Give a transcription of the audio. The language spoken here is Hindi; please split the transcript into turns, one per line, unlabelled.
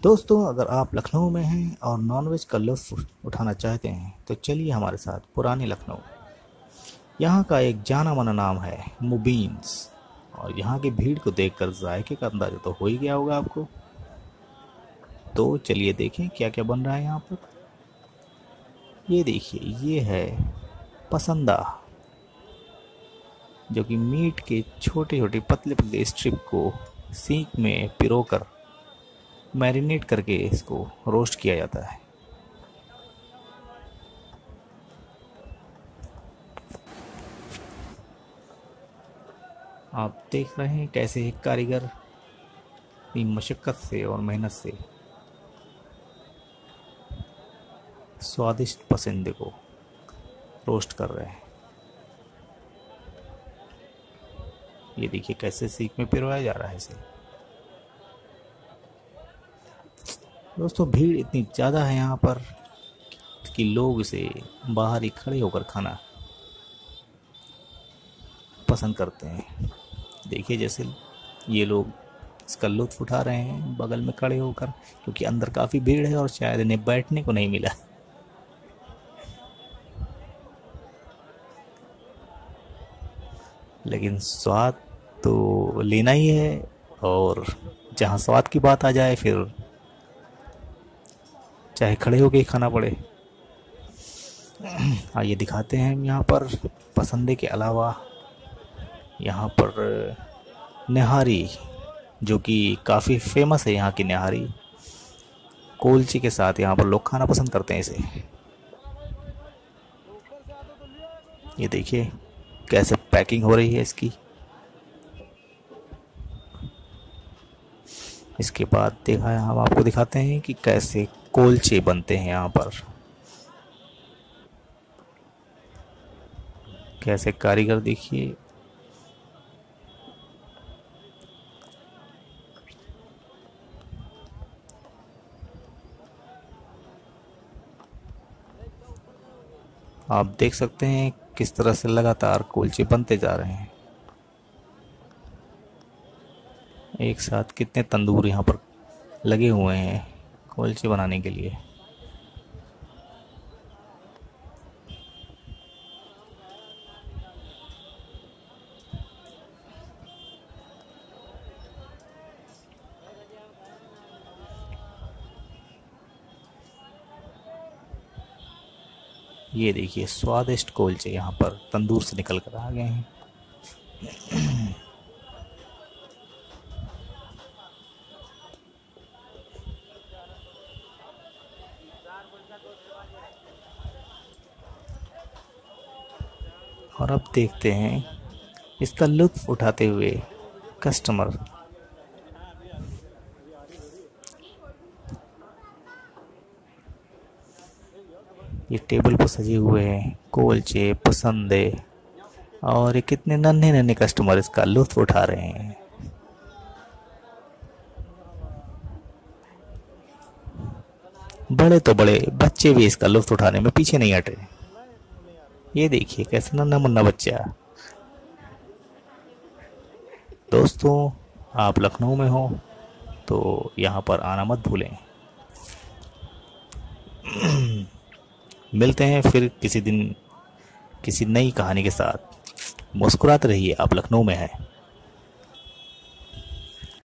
दोस्तों, अगर आप लखनऊ में हैं और नॉनवेज का लुत्फ़ उठाना चाहते हैं तो चलिए हमारे साथ पुरानी लखनऊ। यहाँ का एक जाना माना नाम है मुबीन्स, और यहाँ की भीड़ को देखकर जायके का अंदाज़ा तो हो ही गया होगा आपको। तो चलिए देखें क्या क्या बन रहा है यहाँ पर। ये देखिए, ये है पसंदा, जो कि मीट के छोटे छोटे पतले पतले स्ट्रिप को सीख में पिरोकर मैरिनेट करके इसको रोस्ट किया जाता है। आप देख रहे हैं कैसे एक कारीगर अपनी मशक्क़त से और मेहनत से स्वादिष्ट पसंदे को रोस्ट कर रहे हैं। ये देखिए कैसे सीख में पिरोया जा रहा है इसे। दोस्तों, भीड़ इतनी ज़्यादा है यहाँ पर कि लोग इसे बाहर ही खड़े होकर खाना पसंद करते हैं। देखिए जैसे ये लोग इसका लुत्फ़ उठा रहे हैं बगल में खड़े होकर, क्योंकि अंदर काफ़ी भीड़ है और शायद इन्हें बैठने को नहीं मिला। लेकिन स्वाद तो लेना ही है, और जहाँ स्वाद की बात आ जाए फिर चाहे खड़े होके ही खाना पड़े। आइए दिखाते हैं हम यहाँ पर पसंदे के अलावा यहाँ पर निहारी, जो कि काफ़ी फेमस है। यहाँ की निहारी कुलचे के साथ यहाँ पर लोग खाना पसंद करते हैं इसे। ये देखिए कैसे पैकिंग हो रही है इसकी। इसके बाद देखा है, हम आपको दिखाते हैं कि कैसे कुलचे बनते हैं यहाँ पर। कैसे कारीगर देखिए। आप देख सकते हैं किस तरह से लगातार कुलचे बनते जा रहे हैं। एक साथ कितने तंदूर यहाँ पर लगे हुए हैं कुलचे बनाने के लिए। ये देखिए स्वादिष्ट कुलचे यहाँ पर तंदूर से निकल कर आ गए हैं। और अब देखते हैं इसका लुत्फ़ उठाते हुए कस्टमर। ये टेबल पर सजे हुए हैं कुलचे पसंदे, और ये कितने नन्हे नन्हे कस्टमर इसका लुत्फ़ उठा रहे हैं। बड़े तो बड़े बच्चे भी इसका लुत्फ़ उठाने में पीछे नहीं हटे। ये देखिए कैसे नन्हा मुन्ना बच्चा। दोस्तों, आप लखनऊ में हो तो यहाँ पर आना मत भूलें। मिलते हैं फिर किसी दिन किसी नई कहानी के साथ। मुस्कुराते रहिए, आप लखनऊ में हैं।